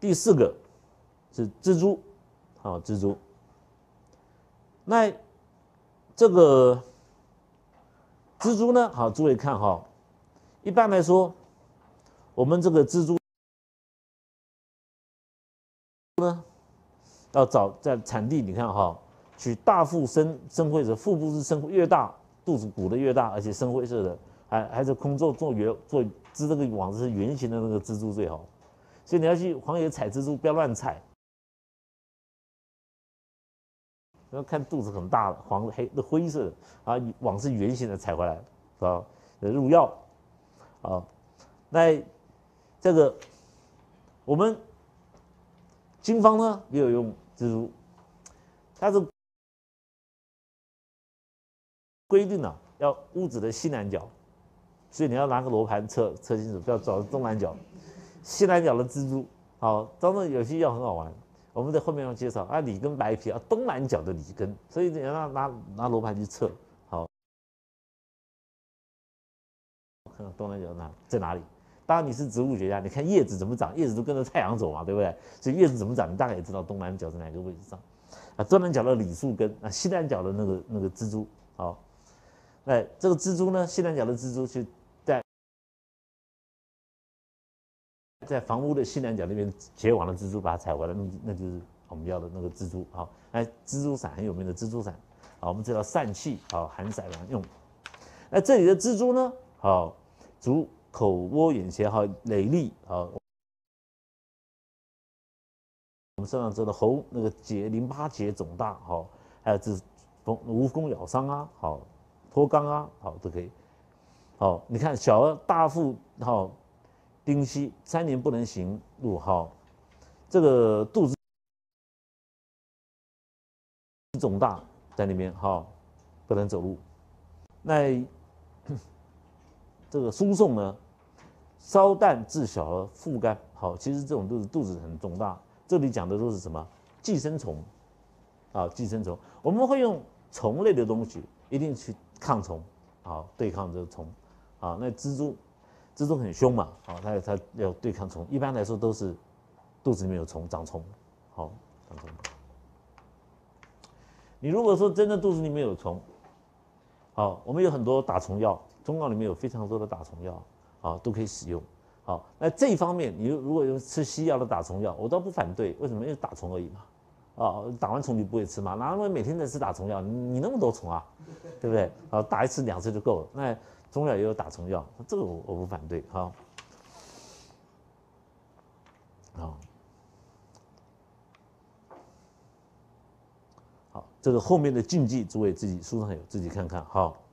第4个是蜘蛛，好，蜘蛛。那这个蜘蛛呢，好，诸位看哈，一般来说，我们这个蜘蛛呢，要找在产地，你看哈，取大腹深灰色，腹部是深越大，肚子鼓的越大，而且深灰色的，还是空做织这个网子是圆形的那个蜘蛛最好。所以你要去荒野采蜘蛛，不要乱采。要看肚子很大的黄黑的灰色的啊，网是圆形的采回来啊，入药啊。那这个我们经方呢也有用蜘蛛，它是规定了要屋子的西南角，所以你要拿个罗盘测清楚，不要找东南角。西南角的蜘蛛，好，当然有些药很好玩。我们在后面要介绍啊，里根白皮啊，东南角的里根，所以你要拿罗盘去测，好，看东南角在哪里？当然你是植物学家，你看叶子怎么长，叶子都跟着太阳走嘛，对不对？所以叶子怎么长，你大概也知道东南角在哪个位置上。啊，东南角的李树根，啊，西南角的那个蜘蛛，好，那这个蜘蛛呢，西南角的蜘蛛去在房屋的西南角那边结网的蜘蛛，把它采回来，那就是我们要的那个蜘蛛。好，那蜘蛛伞很有名的蜘蛛伞，好，我们知道散气，好，含碘来用。那这里的蜘蛛呢，好，足口窝眼斜，好，累粒，好，我们身上知道喉那个淋巴结肿大，好，还有这蜈蚣咬伤啊，好，脱肛啊，好，都可以。好，你看小儿大腹，好。丁稀3年不能行路，好，这个肚子肿大在那边，好，不能走路。那这个输送呢，烧淡治小儿腹干，好，其实这种都是肚子很肿大。这里讲的都是什么？寄生虫，啊，寄生虫，我们会用虫类的东西，一定去抗虫，好，对抗这个虫，啊，那蜘蛛很凶嘛，好，它要对抗虫，一般来说都是肚子里面有虫，长虫，好，长虫。你如果说真的肚子里面有虫，好，我们有很多打虫药，中药里面有非常多的打虫药，好，都可以使用。好，那这一方面，你如果用吃西药的打虫药，我倒不反对，为什么？因为打虫而已嘛，啊，打完虫你不会吃嘛，哪能每天在吃打虫药？你那么多虫啊，对不对？好，打1次2次就够了。那中药也有打虫药，这个我不反对，哈。好，这个后面的禁忌，诸位自己书上有自己看看，好。